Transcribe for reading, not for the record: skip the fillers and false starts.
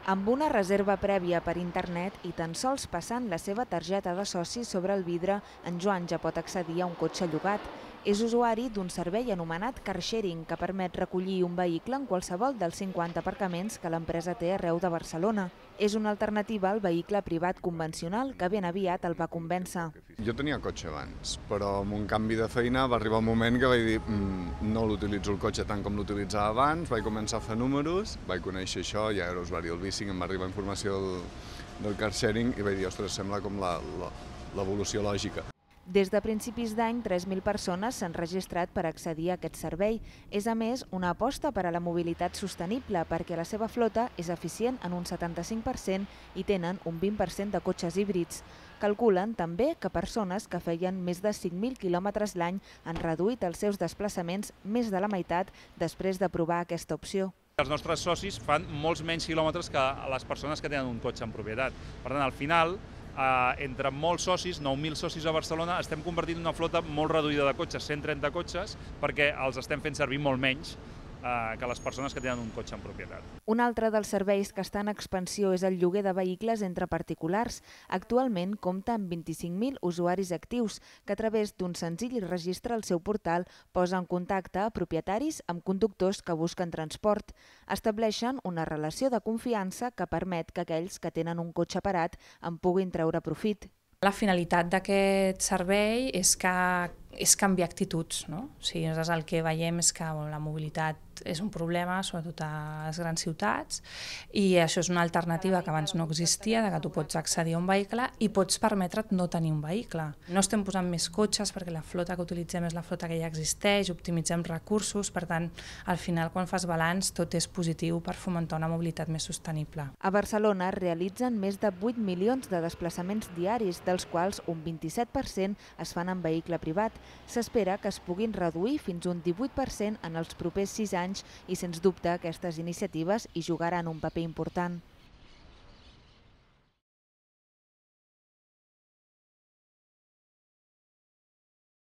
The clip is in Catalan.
Amb una reserva prèvia per internet i tan sols passant la seva targeta de soci sobre el vidre, en Joan ja pot accedir a un cotxe llogat. És usuari d'un servei anomenat car sharing, que permet recollir un vehicle en qualsevol dels 50 aparcaments que l'empresa té arreu de Barcelona. És una alternativa al vehicle privat convencional que ben aviat el va convèncer. Jo tenia cotxe abans, però amb un canvi de feina va arribar un moment que vaig dir no l'utilitzo el cotxe tant com l'utilitzava abans, vaig començar a fer números, vaig conèixer això, ja era usuari del Bicing, em va arribar informació del car sharing i vaig dir, ostres, sembla com l'evolució lògica. Des de principis d'any, 3.000 persones s'han registrat per accedir a aquest servei. És, a més, una aposta per a la mobilitat sostenible perquè la seva flota és eficient en un 75% i tenen un 20% de cotxes híbrids. Calculen també que persones que feien més de 5.000 quilòmetres l'any han reduït els seus desplaçaments més de la meitat després de provar aquesta opció. Els nostres socis fan molts menys quilòmetres que les persones que tenen un cotxe en propietat. Per tant, al final, entre molts socis, 9.000 socis a Barcelona, estem convertint en una flota molt reduïda de cotxes, 130 cotxes, perquè els estem fent servir molt menys que les persones que tenen un cotxe en propietat. Un altre dels serveis que està en expansió és el lloguer de vehicles entre particulars. Actualment compta amb 25.000 usuaris actius que a través d'un senzill registre al seu portal posa en contacte a propietaris amb conductors que busquen transport. Estableixen una relació de confiança que permet que aquells que tenen un cotxe parat en puguin treure profit. La finalitat d'aquest servei és canviar actituds, no? O sigui, nosaltres el que veiem és que la mobilitat és un problema, sobretot a les grans ciutats, i això és una alternativa que abans no existia, de que tu pots accedir a un vehicle i pots permetre't no tenir un vehicle. No estem posant més cotxes perquè la flota que utilitzem és la flota que ja existeix, optimitzem recursos, per tant, al final, quan fas balanç, tot és positiu per fomentar una mobilitat més sostenible. A Barcelona realitzen més de 8 milions de desplaçaments diaris, dels quals un 27% es fan en vehicle privat. S'espera que es puguin reduir fins un 18% en els propers 6 anys i, sens dubte, aquestes iniciatives hi jugaran un paper important.